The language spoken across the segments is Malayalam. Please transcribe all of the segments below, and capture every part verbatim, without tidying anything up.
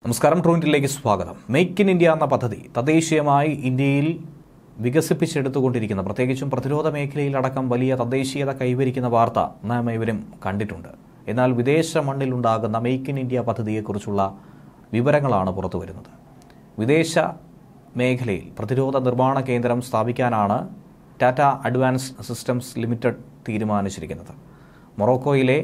നമസ്കാരം, ട്രൂവിലേക്ക് സ്വാഗതം. മേക്ക് ഇൻ ഇന്ത്യ എന്ന പദ്ധതി തദ്ദേശീയമായി ഇന്ത്യയിൽ വികസിപ്പിച്ചെടുത്തുകൊണ്ടിരിക്കുന്ന, പ്രത്യേകിച്ചും പ്രതിരോധ മേഖലയിലടക്കം വലിയ തദ്ദേശീയത കൈവരിക്കുന്ന വാർത്ത നാം ഇവരും കണ്ടിട്ടുണ്ട്. എന്നാൽ വിദേശ മണ്ണിലുണ്ടാകുന്ന മേക്ക് ഇൻ ഇന്ത്യ പദ്ധതിയെക്കുറിച്ചുള്ള വിവരങ്ങളാണ് പുറത്തു വരുന്നത്. വിദേശ മേഖലയിൽ പ്രതിരോധ നിർമ്മാണ കേന്ദ്രം സ്ഥാപിക്കാനാണ് ടാറ്റ അഡ്വാൻസ് സിസ്റ്റംസ് ലിമിറ്റഡ് തീരുമാനിച്ചിരിക്കുന്നത്. മൊറോക്കോയിലെ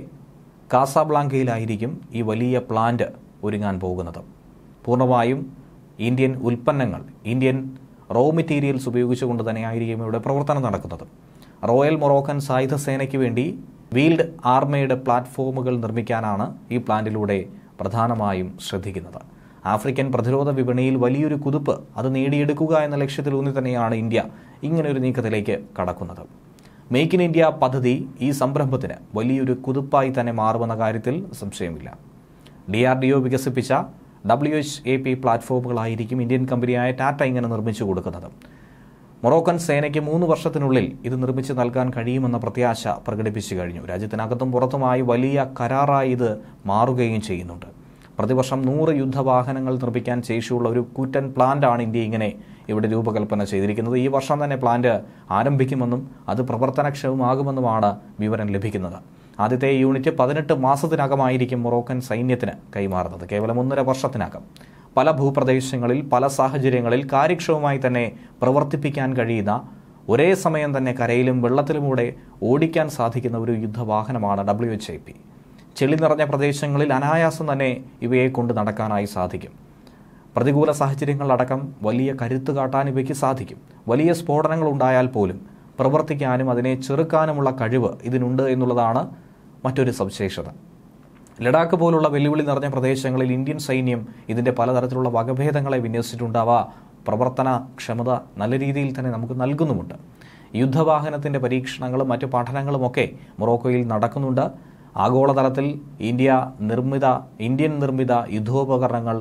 കാസാബ്ലാങ്കയിലായിരിക്കും ഈ വലിയ പ്ലാന്റ് ഒരുങ്ങാൻ പോകുന്നത്. പൂർണ്ണമായും ഇന്ത്യൻ ഉൽപ്പന്നങ്ങൾ, ഇന്ത്യൻ റോ മെറ്റീരിയൽസ് ഉപയോഗിച്ചുകൊണ്ട് തന്നെയായിരിക്കും ഇവിടെ പ്രവർത്തനം നടക്കുന്നത്. റോയൽ മൊറോക്കൻ സായുധ സേനയ്ക്ക് വേണ്ടി വീൽഡ് ആർമേഡ് പ്ലാറ്റ്ഫോമുകൾ നിർമ്മിക്കാനാണ് ഈ പ്ലാന്റിലൂടെ പ്രധാനമായും ശ്രദ്ധിക്കുന്നത്. ആഫ്രിക്കൻ പ്രതിരോധ വിപണിയിൽ വലിയൊരു കുതിപ്പ് അത് നേടിയെടുക്കുക എന്ന ലക്ഷ്യത്തിലൂന്നി തന്നെയാണ് ഇന്ത്യ ഇങ്ങനെയൊരു നീക്കത്തിലേക്ക് കടക്കുന്നത്. മേക്ക് ഇൻ ഇന്ത്യ പദ്ധതി ഈ സംരംഭത്തിന് വലിയൊരു കുതിപ്പായി തന്നെ മാറുമെന്ന കാര്യത്തിൽ സംശയമില്ല. ഡി ആർ ഡി ഒ വികസിപ്പിച്ച ഡബ്ല്യു എച്ച് എ പി പ്ലാറ്റ്ഫോമുകളായിരിക്കും ഇന്ത്യൻ കമ്പനിയായ ടാറ്റ ഇങ്ങനെ നിർമ്മിച്ചു കൊടുക്കുന്നത്. മൊറോക്കൻ സേനയ്ക്ക് മൂന്ന് വർഷത്തിനുള്ളിൽ ഇത് നിർമ്മിച്ച് നൽകാൻ കഴിയുമെന്ന പ്രത്യാശ പ്രകടിപ്പിച്ചു കഴിഞ്ഞു. രാജ്യത്തിനകത്തും പുറത്തുമായി വലിയ കരാറായി ഇത് മാറുകയും ചെയ്യുന്നുണ്ട്. പ്രതിവർഷം നൂറ് യുദ്ധവാഹനങ്ങൾ നിർമ്മിക്കാൻ ശേഷിയുള്ള ഒരു കൂറ്റൻ പ്ലാന്റാണ് ഇന്ത്യ ഇങ്ങനെ ഇവിടെ രൂപകൽപ്പന ചെയ്തിരിക്കുന്നത്. ഈ വർഷം തന്നെ പ്ലാന്റ് ആരംഭിക്കുമെന്നും അത് പ്രവർത്തനക്ഷമമാകുമെന്നുമാണ് വിവരം ലഭിക്കുന്നത്. ആദ്യത്തെ യൂണിറ്റ് പതിനെട്ട് മാസത്തിനകമായിരിക്കും മൊറോക്കൻ സൈന്യത്തിന് കൈമാറുന്നത്. കേവലം ഒന്നര വർഷത്തിനകം പല ഭൂപ്രദേശങ്ങളിൽ പല സാഹചര്യങ്ങളിൽ കാര്യക്ഷമമായി തന്നെ പ്രവർത്തിപ്പിക്കാൻ കഴിയുന്ന, ഒരേ സമയം തന്നെ കരയിലും വെള്ളത്തിലുമൂടെ ഓടിക്കാൻ സാധിക്കുന്ന ഒരു യുദ്ധവാഹനമാണ് ഡബ്ല്യു എച്ച് എ പി. ചെളി നിറഞ്ഞ പ്രദേശങ്ങളിൽ അനായാസം തന്നെ ഇവയെ കൊണ്ട് നടക്കാനായി സാധിക്കും. പ്രതികൂല സാഹചര്യങ്ങളടക്കം വലിയ കരുത്ത് കാട്ടാൻ ഇവയ്ക്ക് സാധിക്കും. വലിയ സ്ഫോടനങ്ങൾ ഉണ്ടായാൽ പോലും പ്രവർത്തിക്കാനും അതിനെ ചെറുക്കാനുമുള്ള കഴിവ് ഇതിനുണ്ട് എന്നുള്ളതാണ് മറ്റൊരു സവിശേഷത. ലഡാക്ക് പോലുള്ള വെല്ലുവിളി നിറഞ്ഞ പ്രദേശങ്ങളിൽ ഇന്ത്യൻ സൈന്യം ഇതിൻ്റെ പലതരത്തിലുള്ള വകഭേദങ്ങളെ വിന്യസിച്ചിട്ടുണ്ട്. അവ പ്രവർത്തനക്ഷമത നല്ല രീതിയിൽ തന്നെ നമുക്ക് നൽകുന്നുമുണ്ട്. യുദ്ധവാഹനത്തിൻ്റെ പരീക്ഷണങ്ങളും മറ്റു പഠനങ്ങളുമൊക്കെ മൊറോക്കോയിൽ നടക്കുന്നുണ്ട്. ആഗോളതലത്തിൽ ഇന്ത്യ നിർമ്മിത ഇന്ത്യൻ നിർമ്മിത യുദ്ധോപകരണങ്ങൾ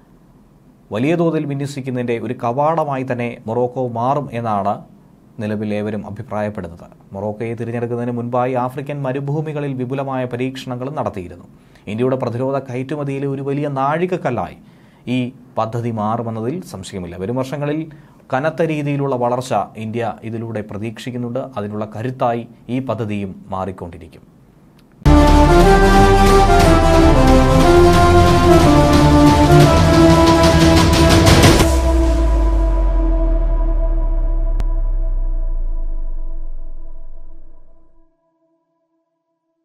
വലിയ തോതിൽ വിന്യസിക്കുന്നതിൻ്റെ ഒരു കവാടമായി തന്നെ മൊറോക്കോ മാറും എന്നാണ് നിലവിൽ ഏവരും അഭിപ്രായപ്പെടുന്നത്. മൊറോക്കോയെ തിരഞ്ഞെടുക്കുന്നതിന് മുൻപായി ആഫ്രിക്കൻ മരുഭൂമികളിൽ വിപുലമായ പരീക്ഷണങ്ങളും നടത്തിയിരുന്നു. ഇന്ത്യയുടെ പ്രതിരോധ കയറ്റുമതിയിലെ ഒരു വലിയ നാഴികക്കല്ലായി ഈ പദ്ധതി മാറുമെന്നതിൽ സംശയമില്ല. വരും വർഷങ്ങളിൽ കനത്ത രീതിയിലുള്ള വളർച്ച ഇന്ത്യ ഇതിലൂടെ പ്രതീക്ഷിക്കുന്നുണ്ട്. അതിനുള്ള കരുത്തായി ഈ പദ്ധതിയും മാറിക്കൊണ്ടിരിക്കും.